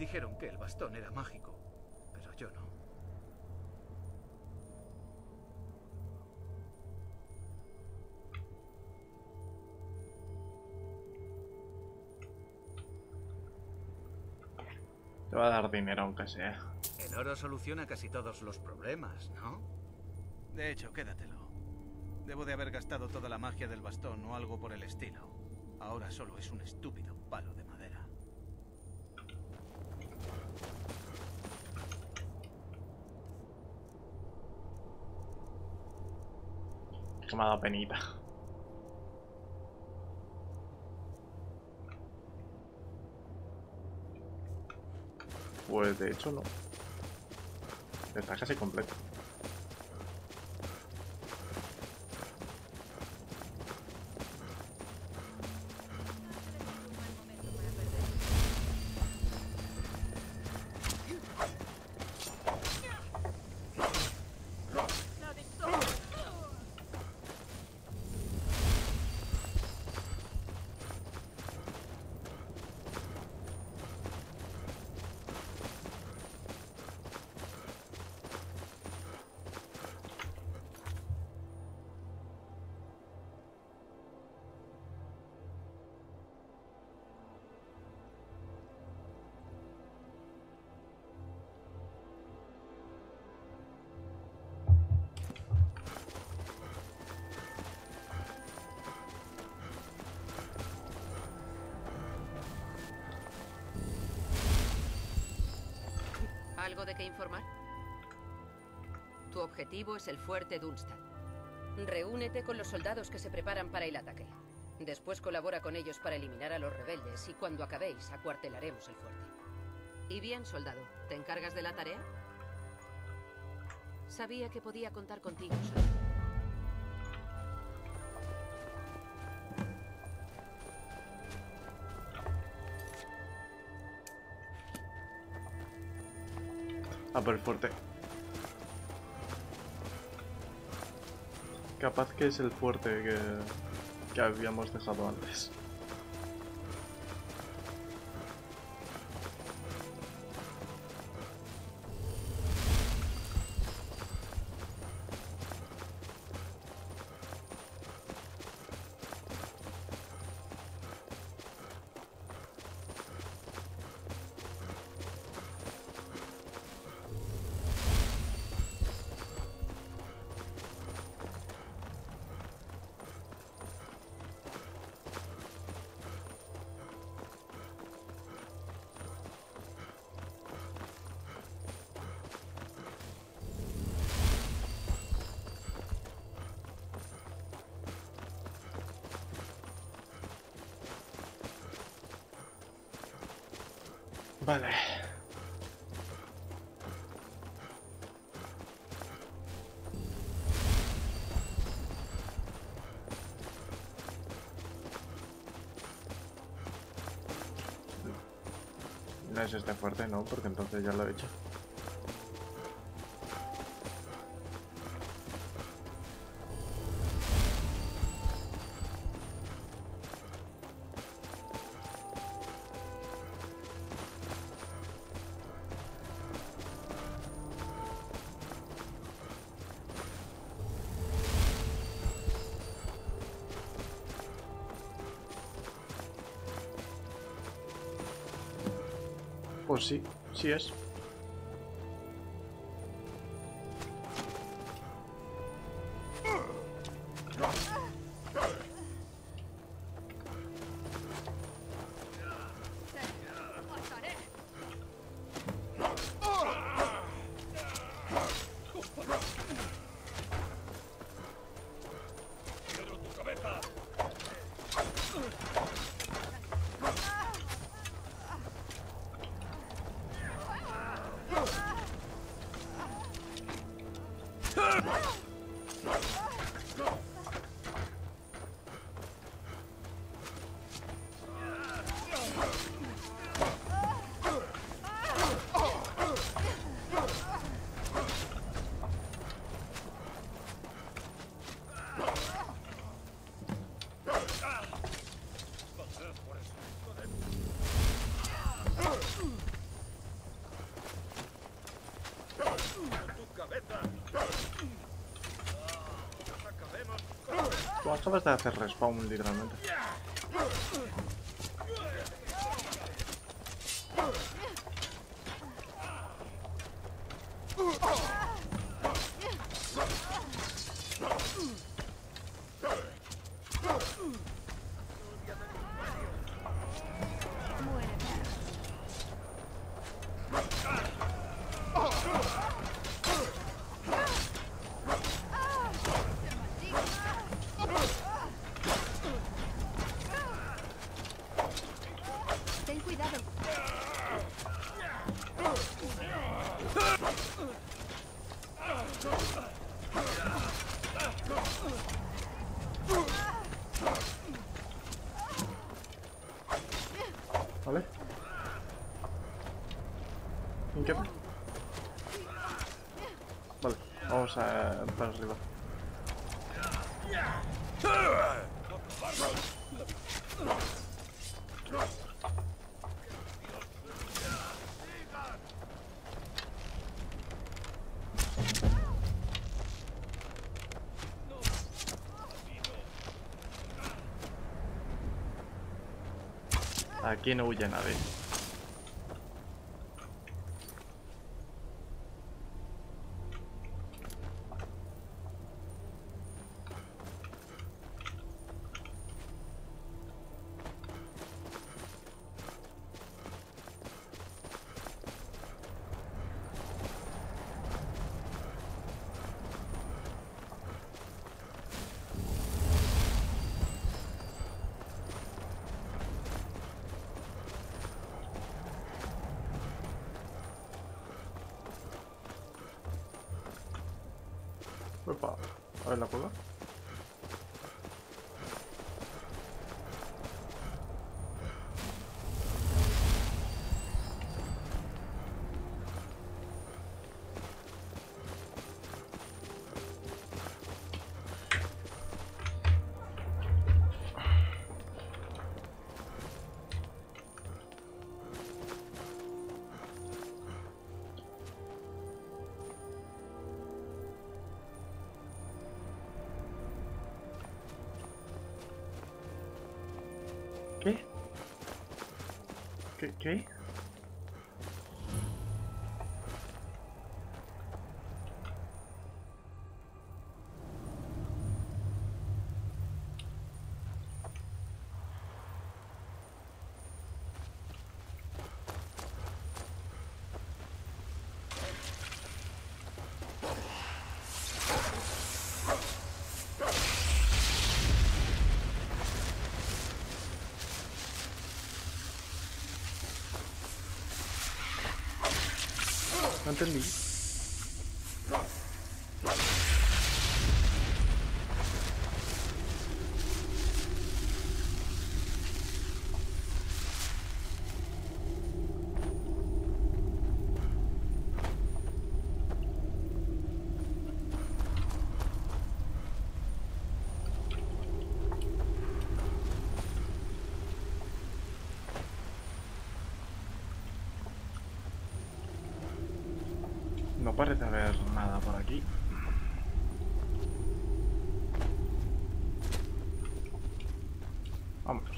Dijeron que el bastón era mágico, pero yo no. Te va a dar dinero aunque sea. El oro soluciona casi todos los problemas, ¿no? De hecho, quédatelo. Debo de haber gastado toda la magia del bastón o algo por el estilo. Ahora solo es un estúpido palo de madera. Que me ha dado penita. Pues de hecho no. Está casi completo. ¿Algo de qué informar? Tu objetivo es el fuerte Dunstad. Reúnete con los soldados que se preparan para el ataque. Después colabora con ellos para eliminar a los rebeldes y cuando acabéis acuartelaremos el fuerte. Y bien, soldado, ¿te encargas de la tarea? Sabía que podía contar contigo, soldado. A por el fuerte. Capaz que es el fuerte que habíamos dejado antes. Vale. No es este fuerte, no, porque entonces ya lo he hecho. Pues sí, sí es. acabas de hacer respawn, literalmente. Ten cuidado. ¿Vale? ¿En qué? Vale, vamos a para arriba. Aquí no huye nadie. Opa, a ver la cueva. ¿Qué? ¿Qué? No entendí. No parece haber nada por aquí. Vamos.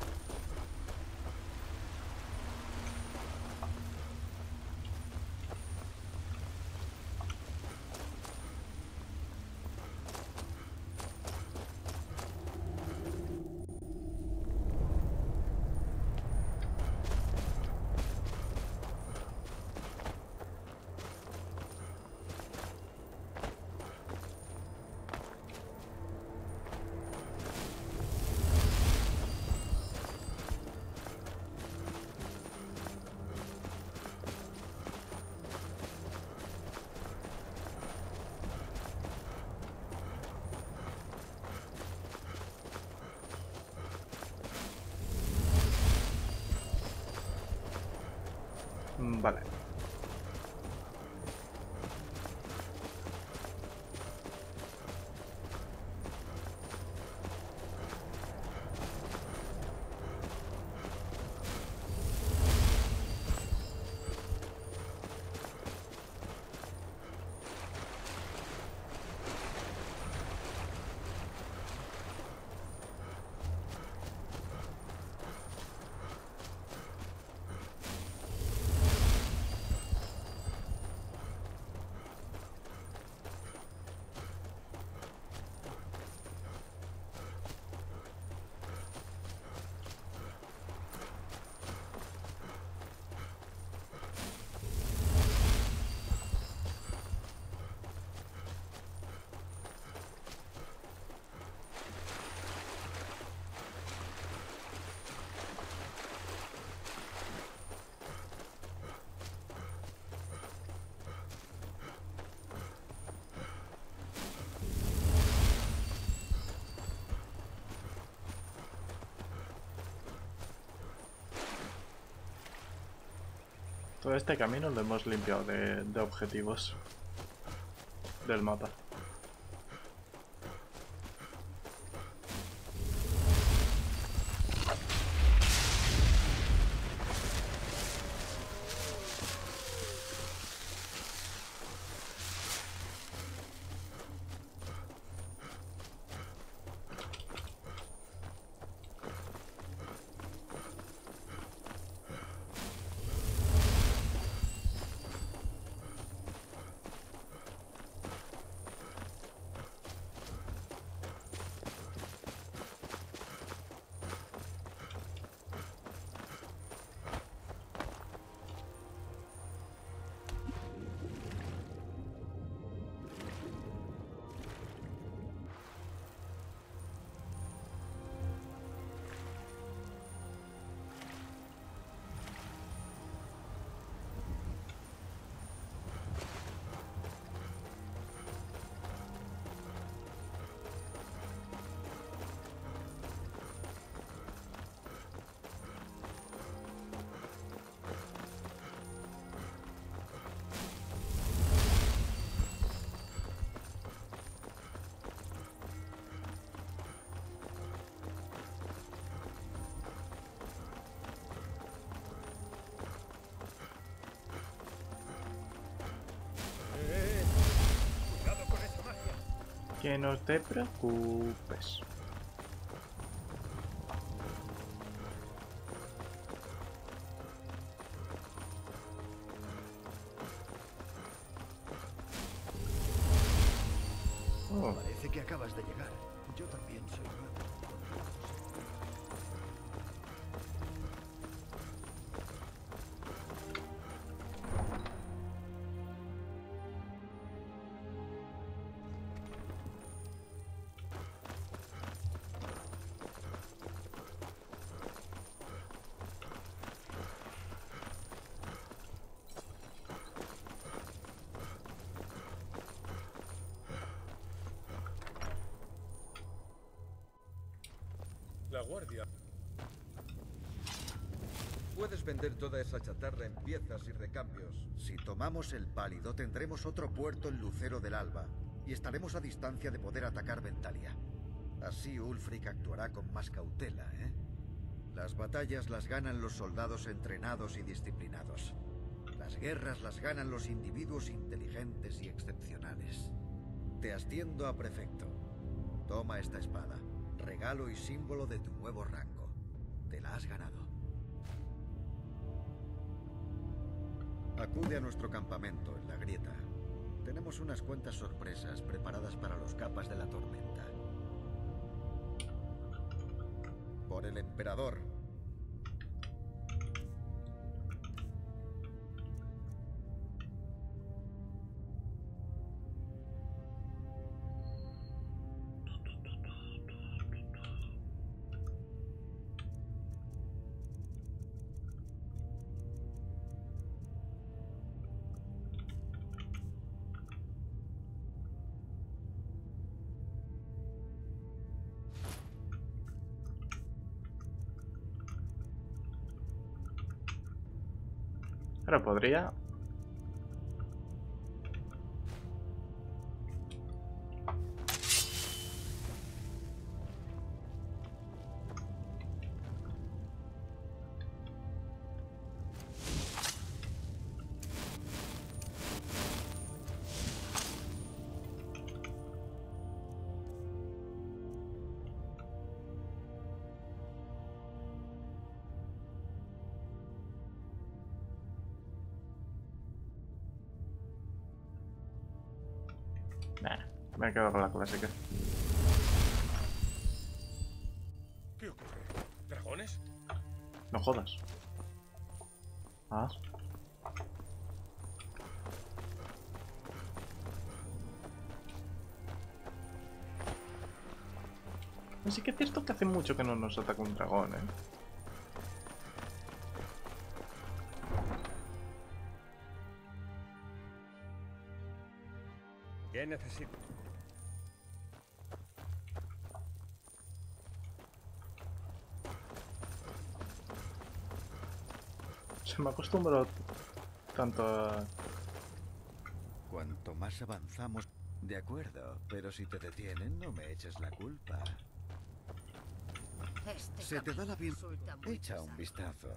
Vale. Todo este camino lo hemos limpiado de objetivos del mapa. Que no te preocupes. Oh. Parece que acabas de llegar. Yo también soy nuevo. La guardia. Puedes vender toda esa chatarra en piezas y recambios. Si tomamos el Pálido, tendremos otro puerto en Lucero del Alba y estaremos a distancia de poder atacar Ventalia. Así Ulfric actuará con más cautela, ¿eh? Las batallas las ganan los soldados entrenados y disciplinados. Las guerras las ganan los individuos inteligentes y excepcionales. Te asciendo a prefecto. Toma esta espada. Regalo y símbolo de tu nuevo rango. Te la has ganado. Acude a nuestro campamento en la grieta. Tenemos unas cuantas sorpresas preparadas para los capas de la tormenta. Por el emperador. Pero podría... Nah, me quedo con la clásica. ¿Qué ocurre? ¿Dragones? No jodas. Ah. Así que es cierto que hace mucho que no nos ataca un dragón, ¿eh? ¿Qué necesito? Se me acostumbró tanto... Cuanto más avanzamos... De acuerdo, pero si te detienen, no me eches la culpa. Este Se te da la bien... resulta muy Echa un pesado. vistazo.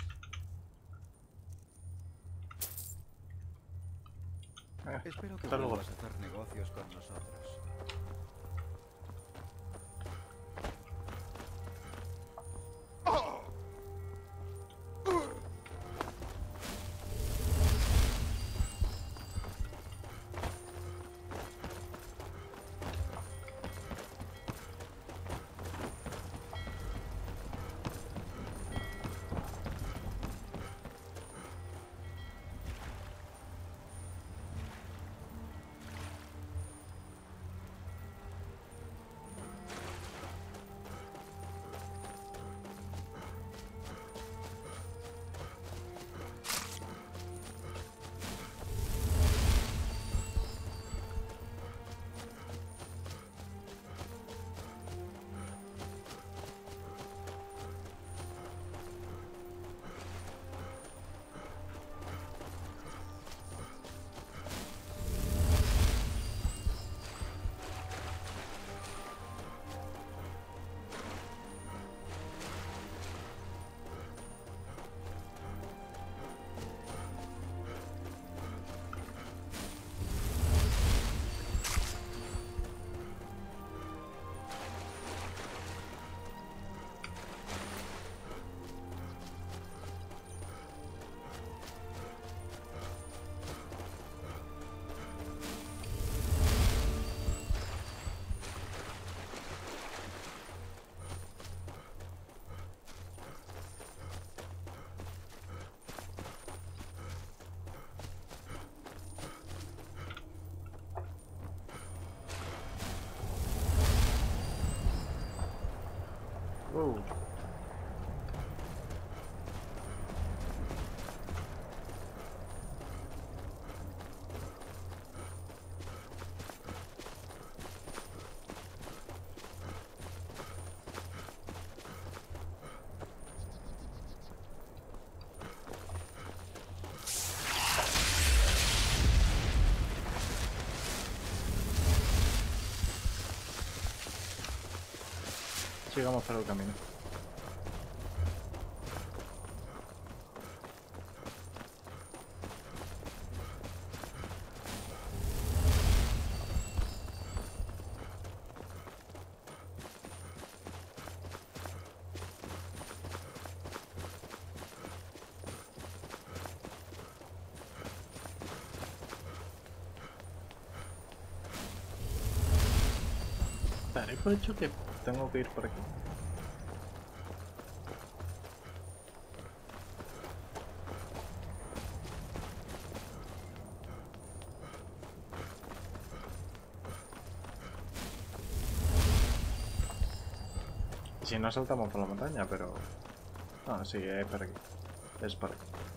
Espero que hasta luego. vuelvas a hacer negocios con nosotros. Sigamos por el camino. Daré por hecho que tengo que ir por aquí. Si no saltamos por la montaña, pero... No, sí, es por aquí. Es por aquí.